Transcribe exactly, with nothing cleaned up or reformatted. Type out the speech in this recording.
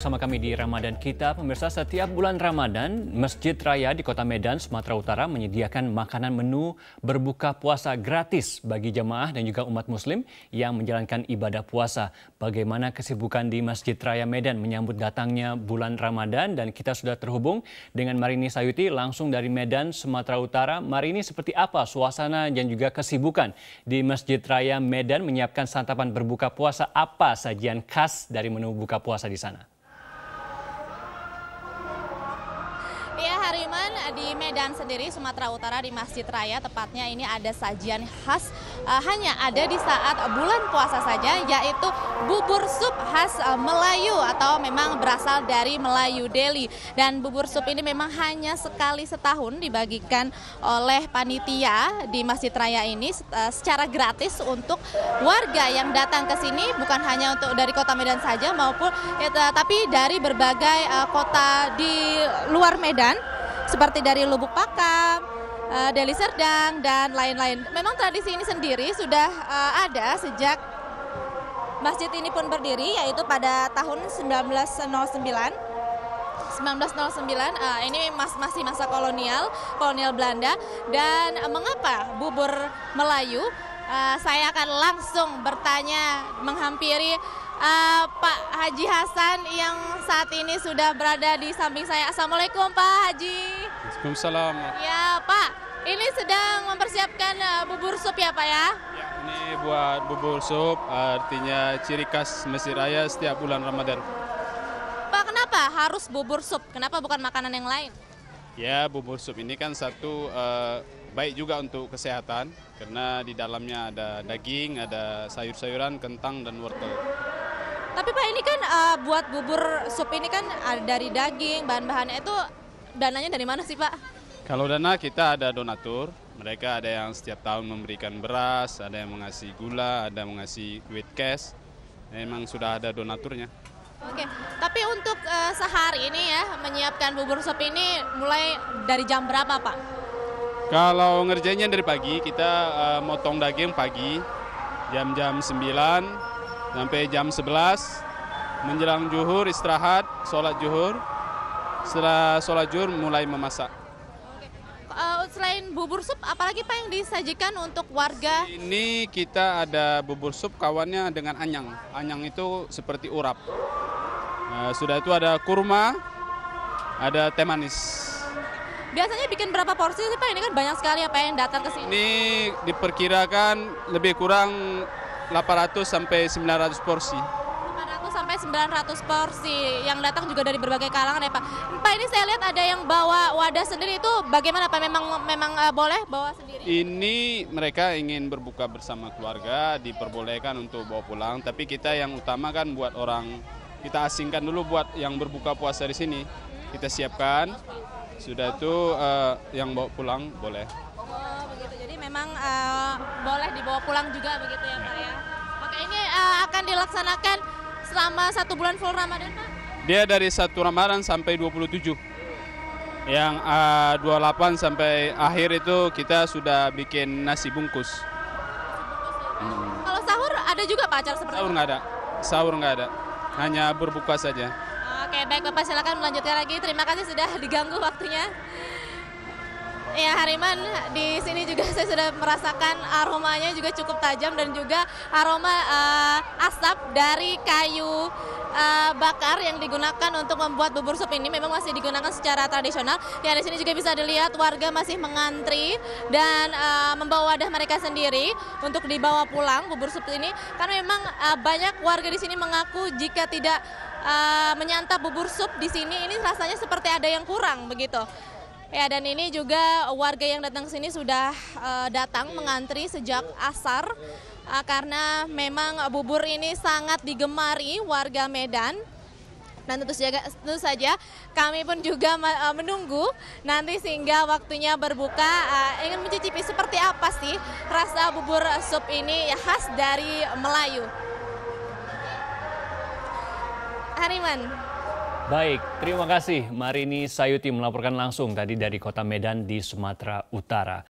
Sama kami di Ramadan Kita, pemirsa, setiap bulan Ramadan, Masjid Raya di Kota Medan, Sumatera Utara menyediakan makanan menu berbuka puasa gratis bagi jemaah dan juga umat muslim yang menjalankan ibadah puasa. Bagaimana kesibukan di Masjid Raya Medan menyambut datangnya bulan Ramadan, dan kita sudah terhubung dengan Marini Sayuti langsung dari Medan, Sumatera Utara. Marini, seperti apa suasana dan juga kesibukan di Masjid Raya Medan menyiapkan santapan berbuka puasa? Apa sajian khas dari menu buka puasa di sana? Ya, Hariman, di Medan sendiri, Sumatera Utara, di Masjid Raya tepatnya ini ada sajian khas uh, hanya ada di saat bulan puasa saja, yaitu bubur sup khas uh, Melayu atau memang berasal dari Melayu Delhi. Dan bubur sup ini memang hanya sekali setahun dibagikan oleh panitia di Masjid Raya ini uh, secara gratis untuk warga yang datang ke sini, bukan hanya untuk dari Kota Medan saja maupun ya, tapi dari berbagai uh, kota di luar Medan, seperti dari Lubuk Pakam, Deli Serdang, dan lain-lain. Memang tradisi ini sendiri sudah uh, ada sejak masjid ini pun berdiri, yaitu pada tahun seribu sembilan ratus sembilan. seribu sembilan ratus sembilan, uh, ini mas, masih masa kolonial, kolonial Belanda. Dan uh, mengapa bubur Melayu? Uh, saya akan langsung bertanya, menghampiri Uh, Pak Haji Hasan yang saat ini sudah berada di samping saya. Assalamualaikum Pak Haji. Waalaikumsalam. Ya Pak, ini sedang mempersiapkan uh, bubur sup ya Pak ya? Ya, ini buat bubur sup, artinya ciri khas Masjid Raya setiap bulan Ramadan. Pak, kenapa harus bubur sup? Kenapa bukan makanan yang lain? Ya, bubur sup ini kan satu uh, baik juga untuk kesehatan, karena di dalamnya ada daging, ada sayur-sayuran, kentang, dan wortel. Tapi Pak, ini kan uh, buat bubur sup ini kan ada dari daging, bahan-bahannya itu dananya dari mana sih Pak? Kalau dana kita ada donatur, mereka ada yang setiap tahun memberikan beras, ada yang mengasih gula, ada yang mengasih duit cash, memang sudah ada donaturnya. Oke, tapi untuk uh, sehari ini ya menyiapkan bubur sup ini mulai dari jam berapa Pak? Kalau ngerjainnya dari pagi, kita uh, motong daging pagi, jam-jam sembilan sampai jam sebelas, menjelang zuhur istirahat, sholat zuhur. Setelah sholat zuhur mulai memasak. Oke. Uh, selain bubur sup, apalagi Pak yang disajikan untuk warga? Ini kita ada bubur sup kawannya dengan anyang. Anyang itu seperti urap. Uh, sudah itu ada kurma, ada teh manis. Biasanya bikin berapa porsi sih Pak? Ini kan banyak sekali apa yang datang ke sini. Ini diperkirakan lebih kurang delapan ratus sampai sembilan ratus porsi. delapan ratus sampai sembilan ratus porsi yang datang juga dari berbagai kalangan ya Pak. Pak, ini saya lihat ada yang bawa wadah sendiri, itu bagaimana Pak? Memang memang uh, boleh bawa sendiri? Ini mereka ingin berbuka bersama keluarga, diperbolehkan untuk bawa pulang. Tapi kita yang utama kan buat orang, kita asingkan dulu buat yang berbuka puasa di sini. Kita siapkan, sudah itu uh, yang bawa pulang boleh. Oh begitu, jadi memang uh, boleh dibawa pulang juga begitu ya Pak ya. Oke, ini uh, akan dilaksanakan selama satu bulan full Ramadan Pak? Dia dari satu Ramadan sampai dua puluh tujuh. Yang uh, dua puluh delapan sampai akhir itu kita sudah bikin nasi bungkus. Hmm. Kalau sahur ada juga Pak acara seperti itu? Sahur nggak ada, sahur nggak ada, hanya berbuka saja. Oke, baik Bapak, silakan melanjutkan lagi. Terima kasih sudah diganggu waktunya. Ya Hariman, di sini juga saya sudah merasakan aromanya juga cukup tajam, dan juga aroma uh, asap dari kayu uh, bakar yang digunakan untuk membuat bubur sup ini memang masih digunakan secara tradisional. Ya, di sini juga bisa dilihat warga masih mengantri dan uh, membawa wadah mereka sendiri untuk dibawa pulang bubur sup ini, karena memang uh, banyak warga di sini mengaku jika tidak uh, menyantap bubur sup di sini, ini rasanya seperti ada yang kurang begitu. Ya, dan ini juga warga yang datang ke sini sudah uh, datang mengantri sejak asar uh, karena memang bubur ini sangat digemari warga Medan. Dan tentu saja, tentu saja kami pun juga uh, menunggu nanti sehingga waktunya berbuka, uh, ingin mencicipi seperti apa sih rasa bubur sup ini ya khas dari Melayu. Hariman. Baik, terima kasih Marini Sayuti melaporkan langsung tadi dari Kota Medan di Sumatera Utara.